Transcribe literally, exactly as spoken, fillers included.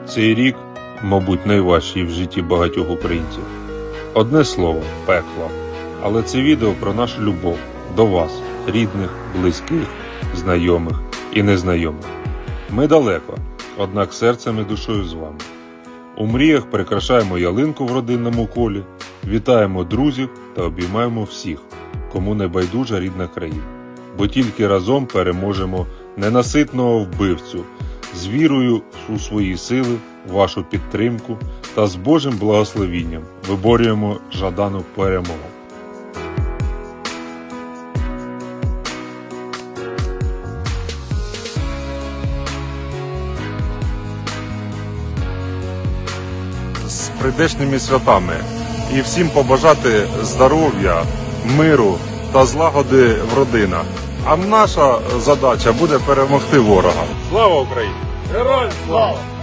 Цей рік, мабуть, найважчий в житті багатьох українців. Одне слово – пекло. Але це відео про нашу любов до вас, рідних, близьких, знайомих і незнайомих. Ми далеко, однак серцем і душою з вами. У мріях прикрашаємо ялинку в родинному колі, вітаємо друзів та обіймаємо всіх, кому не байдужа рідна країна. Бо тільки разом переможемо ненаситного вбивцю, з вірою у свої сили, вашу підтримку та з Божим благословінням виборюємо жадану перемогу. З прийдешніми святами і всім побажати здоров'я, миру та злагоди в родинах. А наша задача буде перемогти ворога. Слава Україні! Героям слава!